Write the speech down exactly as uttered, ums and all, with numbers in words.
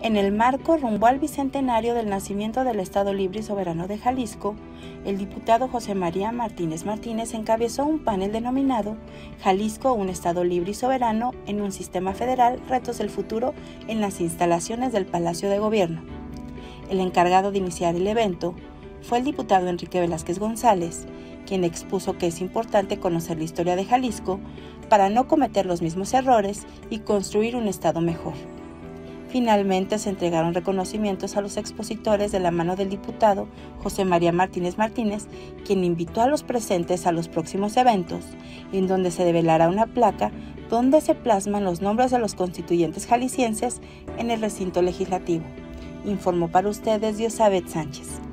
En el marco rumbo al bicentenario del nacimiento del Estado Libre y Soberano de Jalisco, el diputado José María Martínez Martínez encabezó un panel denominado Jalisco, un Estado Libre y Soberano en un Sistema Federal, retos del futuro en las instalaciones del Palacio de Gobierno. El encargado de iniciar el evento fue el diputado Enrique Velázquez González, quien expuso que es importante conocer la historia de Jalisco para no cometer los mismos errores y construir un Estado mejor. Finalmente se entregaron reconocimientos a los expositores de la mano del diputado José María Martínez Martínez, quien invitó a los presentes a los próximos eventos, en donde se develará una placa donde se plasman los nombres de los constituyentes jaliscienses en el recinto legislativo. Informó para ustedes Diosabet Sánchez.